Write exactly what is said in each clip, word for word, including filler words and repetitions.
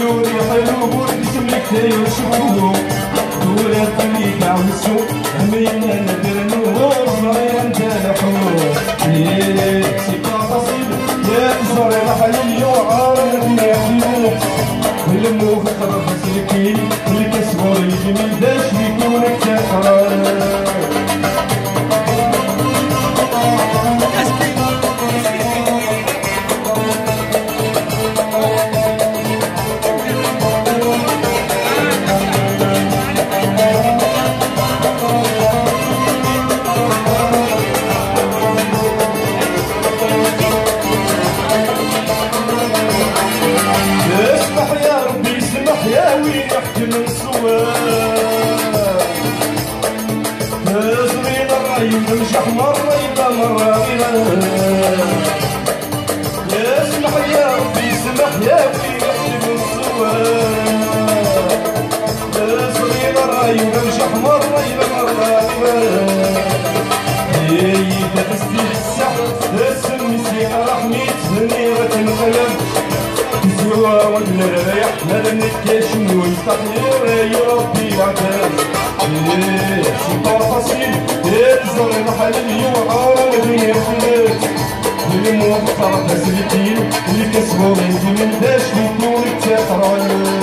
دوري حلو ورقسم لك تايو شكو دوري طريق عوسو همينا ندرنو صغير انت لحو ايه سيكا تصيب يا صغير حليل وعارض يا حلو ولمو في الطرف سلكي الكسور الجميل داش بيكونك تقرر ننجح مرة إلا مرة يا اسمح يا ربي اسمح يا ولي نحكي من الصواب يا صغير الراي وننجح مرة إلا مرة يا تغسلي السحر اسمي سيحة رحميت هنيرة القلم زوا ولا رايح لا نتكاشم ويستحير يا ربي العتاب سيطار فصيل يتزر محلي وعالمي يخلت للموقع تسلكين اللي كسبوا انتي من داش بيكونك تقرأ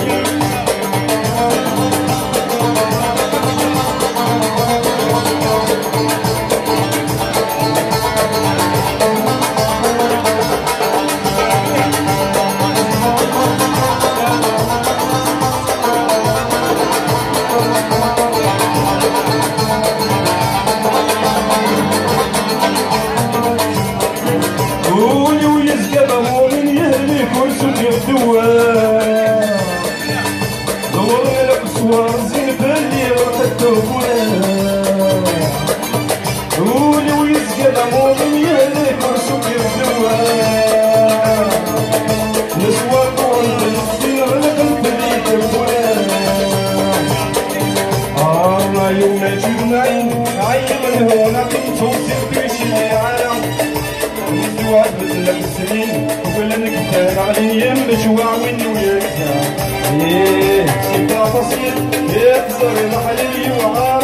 قولي ويسقى مؤمن يهلك ورسوك الدواء نسوى طول السنة لقلت ليك الفلان الله يوم نجيب نعيم عين من هون عقيم توصل كل شي عالم نسوى بزلك السنين ولا نكتان علي مجوع مني ويكتان ايه سيبا فصيل يكسر محل اليوعى